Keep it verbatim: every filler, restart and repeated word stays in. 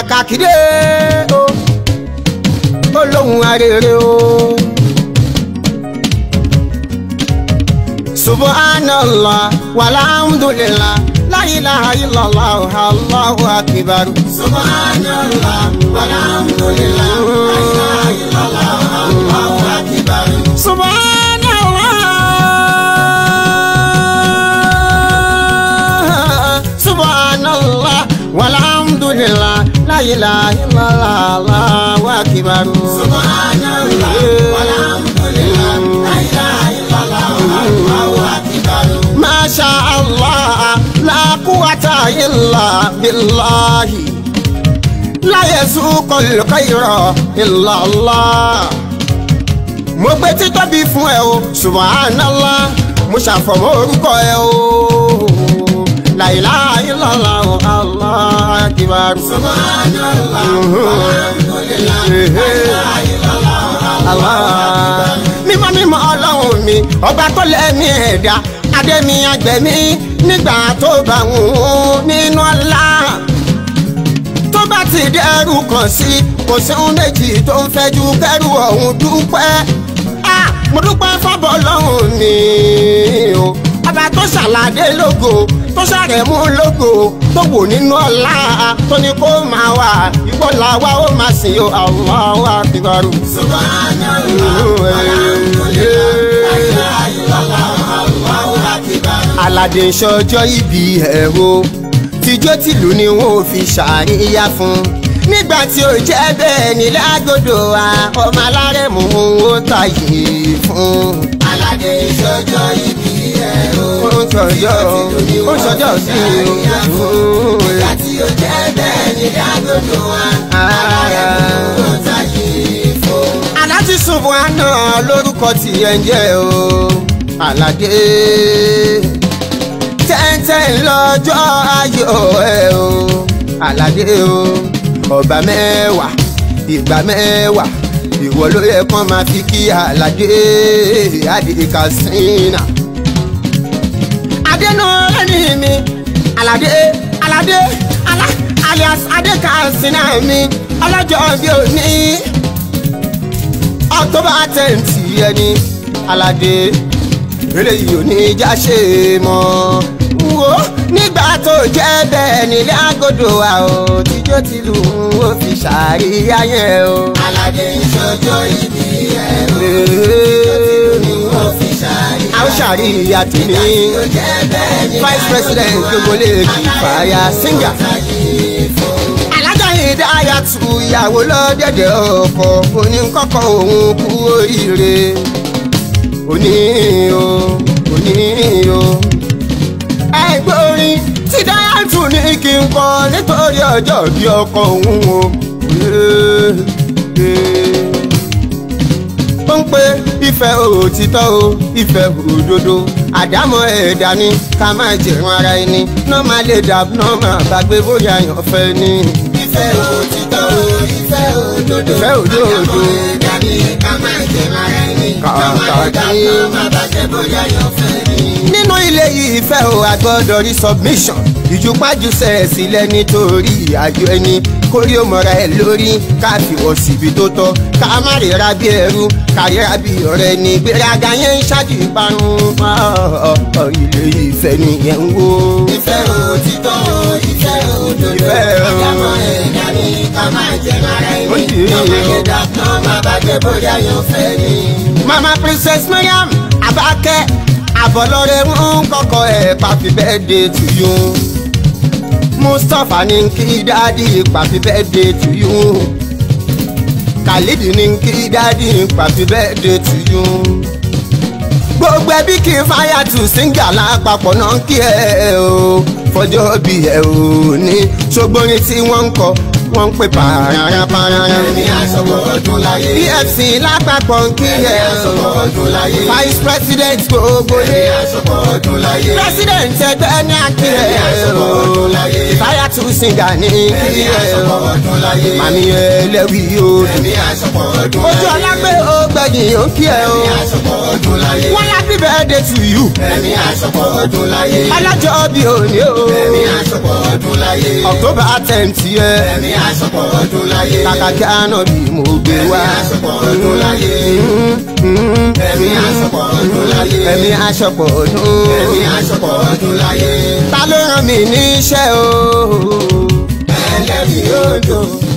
kàkàkìdé o olóhùn arére o. Subhanallah walhamdulillah la ilaha illallah Allahu akbar. Subhanallah walhamdulillah la ilaha illallah Allahu akbar. Subhanallah Subhanallah walhamdulillah la ilaha illallah Allahu akbar. Subhanallah walhamdulillah la ilaha illallah Allahu akbar. Masha Allah la quwwata illa billahi la yazuqul khayra illa Allah. Mo gbé títóbi fún ẹ o Subhanallah, mo ṣàfọ̀mọ́ orúkọ ẹ o la ilaha illallah Allahu akbar. Subhanallah walhamdulillah la ilaha illallah Allahu akbar. Mímọ́ mímọ́ Ọlọ́run mi ọba tó lẹ́mí ẹ̀dá adẹ́mi agbẹ̀mí nígbà tó bá wù ú nínú ọlá. Tó bá ti dẹ́rù kàn sí kò sí ohun méjì tó ń fẹ́ ju kẹ́rù ọ̀hún dúpẹ́. Mo dúpẹ́ fọ́bọ̀ Ọlọ́run mi o ọba tó ṣàlàdé lógo tó ṣàrẹ̀mú lógo tó wò nínú ọlá tó ní kó máa wà ìwọ làwa ó máa sìn o Allahu akbar. Subhanallah walhamdulillah la ilaha illallah Allahu akbar. Aládé ṣọjọ́ ìbí ẹ̀ o tijó tìlú ni wọn ò fi ṣàríyá fún nígbà tí ó jẹ́ bẹ́ẹ̀ ní lágbódò wa ọmọ alárẹ̀mú ó tàyè fún. Aládé ṣọjọ́ ìbí ẹ̀ o ó ń ṣọjọ́ ó ń ṣọjọ́ sí o nígbà tí ó jẹ́ bẹ́ẹ̀ ní lágbódò wa alárẹ̀mú ó tàyè fún. Aláàjì Subhana lórúkọ tí ẹ ń jẹ́ o Aládé tẹ́ntẹ́ lọ́jọ́ ayọ̀ ẹ o Aládé o ọba mẹ́wàá ìgbà mẹ́wàá ìwọ ló yẹ kán máa fi kí Aládé Adékasínà. Adénúrẹ́ni mi Aládé Aládé alá alias Adékasínà mi ọlọ́jọ́ bí òní October tenth ẹni Aládé eléyìí ò ní já ṣe mọ́ wo nígbà tó jẹ́ bẹ́ẹ̀ nílé àgọ́dọ̀ wa o tíjó tìlú ó fi ṣàríyá yẹn o. Aládé ṣọjọ́ ìbí ẹ̀ o tíjó tìlú ó fi ṣàríyá. a ó ṣàríyá tì ní vice president gbogbo lè kí fàyà singer. Alájà Hidayatu ìyàwó lọ́dẹ̀dẹ̀ ọkọ oníkọ́kọ́ òun kú oríire òní o òní o. Ẹgbẹ́ orin tí Hidayatu ní kí n kọ nítorí ọjọ́ bí ọkọ òun o. Ó ń pe ìfẹ́ òtítọ́ o ìfẹ́ òdodo àdámọ̀ ẹ̀dá ni ká má jẹ̀rún ara ẹni náà má lè dàbí náà má bàgbé bóyá yàn fẹ́ ni. Ìfẹ́ òtítọ́ o ìfẹ́ òdodo ìfẹ́ òdodo àdámọ̀ ẹ̀dá ni ká má jẹ̀rún ara ẹni náà má lè dàbí náà má bàgbé bóyá yàn fẹ́ ni. Nínú ilé yìí ìfẹ́ o àgbọ́dọ̀ rí submission ìjùpájùsẹ̀ sílẹ̀ nítorí àjò ẹni kórí ó mọ̀ra ẹ̀ lórí ká fi wọ̀ síbi tó tọ́ ká má ríra bí ẹrú ká ríra bí ọ̀rẹ́ ni gbéraga yẹn ń ṣáájú ìparun ilé ìfẹ́ nìyẹn ń wò. Ìfẹ́ òtítọ́ o ìfẹ́ òdodo àdámọ̀ ẹ̀dá ni ká má jẹ̀rún ara ẹni náà má lè dàbí náà má bàgbé bóyá yàn fẹ́ ni. Mama Princess Mariam Abake Abolore ń kọ́kọ́ ẹ̀ happy birthday to you. Mustapha ní kí dáàdì happy birthday to you. Khalid ní kí dáàdì happy birthday to you. Gbogbo ẹbí kí Fáyàtù Singer lápapọ̀ náà kí ẹ o fọjọ́ bí ẹ ò ní ṣògbórin tí wọ́n ń kọ wọ́n ń pè pààrà pààrà. Ẹni àṣọwọ́ ọdún láyé. P F C lápapọ̀ ń kí ẹ Ẹni àṣọwọ́ ọdún láyé. Vice President gbogbo Ẹni àṣọwọ́ ọdún láyé. President ẹgbẹ́ ní akí ẹ Ẹni àṣọwọ́ ọdún láyé. Fáyàtù síngà ní kí ẹ aṣọpọ̀ ọdún láyé. màmí ẹlẹ́wì odò ẹ̀mí aṣọpọ̀ ọdún láyé. ojú ọlágbé ó gbẹ̀yìn ó kí ẹ o ẹ̀mí aṣọpọ̀ ọdún láyé. wọ́n happy birthday to you ẹ̀mí aṣọpọ̀ ọdún láyé. alájọ bí òní o ẹ̀mí aṣọpọ̀ ọdún láyé. October tenth yẹ ẹ̀mí aṣọpọ̀ ọdún láyé. kàkà kí àná bí mo gbé wá ẹ̀mí aṣọpọ̀ ọdún láyé. ẹ̀mí aṣọpọ̀ ọdún láyé. ẹ̀mí aṣọpọ̀ ọdún ẹ̀mí aṣọpọ̀ ọdún láyé. ta ló rán mi níṣẹ́ o ẹlẹ́rìí odò.